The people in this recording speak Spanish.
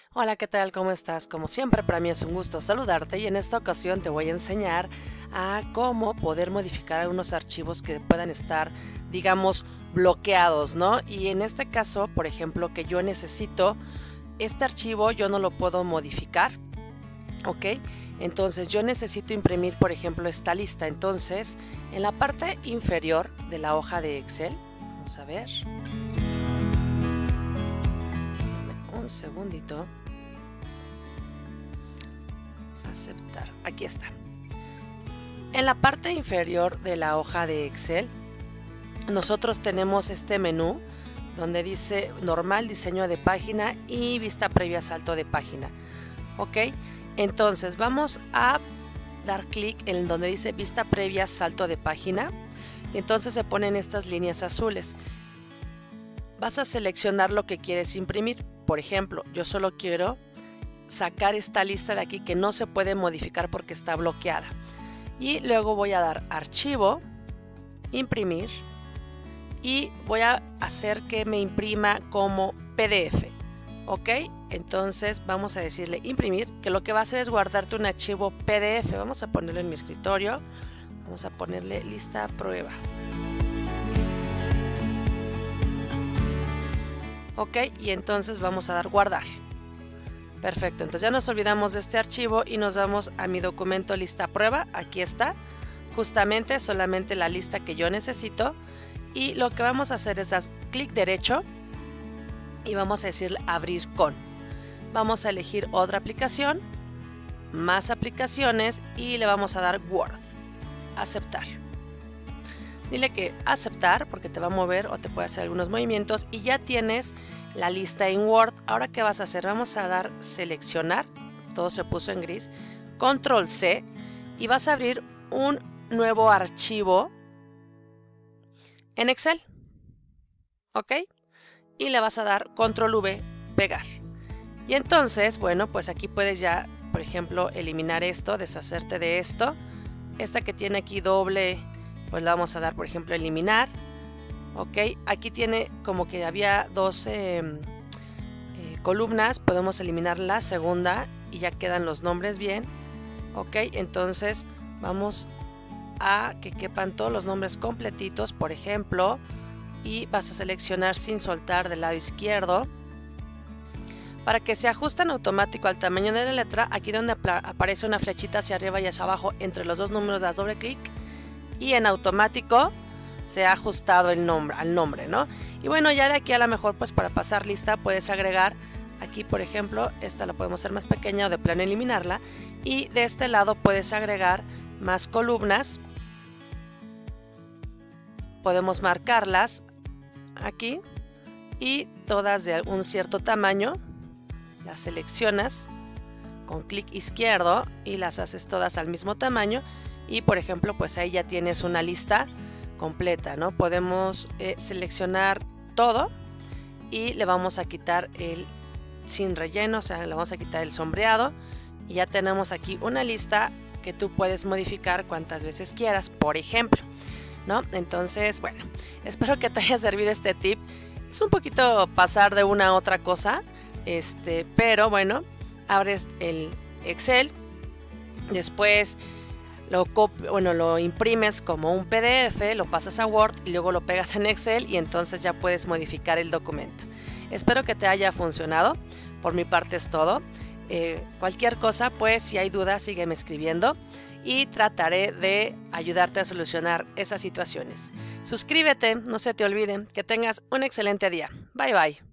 Hola, ¿qué tal? ¿Cómo estás? Como siempre, para mí es un gusto saludarte y en esta ocasión te voy a enseñar a cómo poder modificar algunos archivos que puedan estar, digamos, bloqueados, ¿no? Y en este caso, por ejemplo, que yo necesito, este archivo yo no lo puedo modificar, ¿ok? Entonces yo necesito imprimir, por ejemplo, esta lista. Entonces, en la parte inferior de la hoja de Excel, vamos a ver. Un segundito. Aceptar. Aquí está. En la parte inferior de la hoja de Excel, nosotros tenemos este menú donde dice normal, diseño de página y vista previa, salto de página. Ok, entonces vamos a dar clic en donde dice vista previa, salto de página. Y entonces se ponen estas líneas azules. Vas a seleccionar lo que quieres imprimir. Por ejemplo, yo solo quiero sacar esta lista de aquí que no se puede modificar porque está bloqueada. Y luego voy a dar archivo, imprimir y voy a hacer que me imprima como PDF. Ok, entonces vamos a decirle imprimir, que lo que va a hacer es guardarte un archivo PDF. Vamos a ponerlo en mi escritorio. Vamos a ponerle lista prueba. Ok, y entonces vamos a dar guardar. Perfecto, entonces ya nos olvidamos de este archivo y nos vamos a mi documento lista prueba. Aquí está, justamente solamente la lista que yo necesito. Y lo que vamos a hacer es dar clic derecho y vamos a decir abrir con. Vamos a elegir otra aplicación, más aplicaciones y le vamos a dar Word. Aceptar. Dile que aceptar porque te va a mover o te puede hacer algunos movimientos y ya tienes la lista en Word. Ahora, ¿qué vas a hacer? Vamos a dar seleccionar, todo se puso en gris, control C y vas a abrir un nuevo archivo en Excel, ¿ok? Y le vas a dar control V, pegar. Y entonces, bueno, pues aquí puedes ya, por ejemplo, eliminar esto, deshacerte de esto. Esta que tiene aquí doble, pues la vamos a dar, por ejemplo, eliminar. Ok, aquí tiene como que había dos columnas, podemos eliminar la segunda y ya quedan los nombres bien. Ok, entonces vamos a que quepan todos los nombres completitos, por ejemplo, y vas a seleccionar sin soltar del lado izquierdo para que se ajusten automático al tamaño de la letra. Aquí donde aparece una flechita hacia arriba y hacia abajo entre los dos números das doble clic y en automático se ha ajustado el nombre al nombre, ¿no? Y bueno, ya de aquí a lo mejor pues para pasar lista puedes agregar aquí, por ejemplo, esta la podemos hacer más pequeña o de plano eliminarla, y de este lado puedes agregar más columnas. Podemos marcarlas aquí y todas de un cierto tamaño. Las seleccionas con clic izquierdo y las haces todas al mismo tamaño y por ejemplo pues ahí ya tienes una lista completa, ¿no? Podemos seleccionar todo y le vamos a quitar el sin relleno, o sea, le vamos a quitar el sombreado y ya tenemos aquí una lista que tú puedes modificar cuantas veces quieras, por ejemplo, ¿no? Entonces, bueno, espero que te haya servido este tip. Es un poquito pasar de una a otra cosa, pero bueno, abres el Excel, después lo imprimes como un PDF, lo pasas a Word y luego lo pegas en Excel y entonces ya puedes modificar el documento. Espero que te haya funcionado. Por mi parte es todo. Cualquier cosa, pues si hay dudas, sígueme escribiendo y trataré de ayudarte a solucionar esas situaciones. Suscríbete, no se te olvide. Que tengas un excelente día. Bye bye.